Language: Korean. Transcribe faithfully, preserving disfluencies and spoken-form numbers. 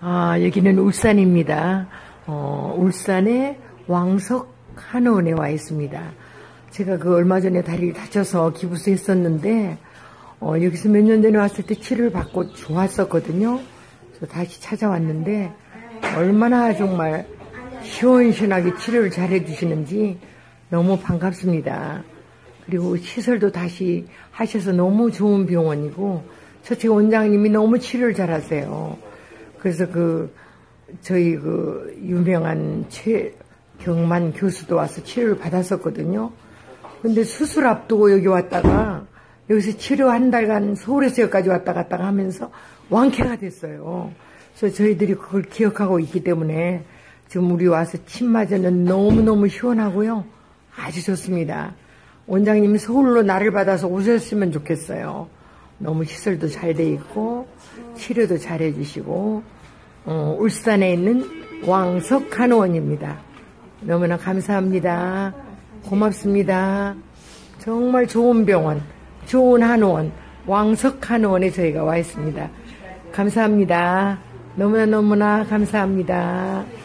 아, 여기는 울산입니다. 어, 울산의 왕석 한의원에 와 있습니다. 제가 그 얼마 전에 다리를 다쳐서 기부스 했었는데, 어, 여기서 몇 년 전에 왔을 때 치료를 받고 좋았었거든요. 그래서 다시 찾아왔는데, 얼마나 정말 시원시원하게 치료를 잘 해주시는지 너무 반갑습니다. 그리고 시설도 다시 하셔서 너무 좋은 병원이고, 저쪽 원장님이 너무 치료를 잘 하세요. 그래서 그, 저희 그, 유명한 최경만 교수도 와서 치료를 받았었거든요. 근데 수술 앞두고 여기 왔다가, 여기서 치료 한 달간 서울에서 여기까지 왔다 갔다 하면서 완쾌가 됐어요. 그래서 저희들이 그걸 기억하고 있기 때문에 지금 우리 와서 침 맞으면 너무너무 시원하고요. 아주 좋습니다. 원장님이 서울로 나를 받아서 오셨으면 좋겠어요. 너무 시설도 잘 돼 있고, 치료도 잘 해주시고, 어, 울산에 있는 왕석 한의원입니다. 너무나 감사합니다. 고맙습니다. 정말 좋은 병원, 좋은 한의원, 왕석 한의원에 저희가 와 있습니다. 감사합니다. 너무나 너무나 감사합니다.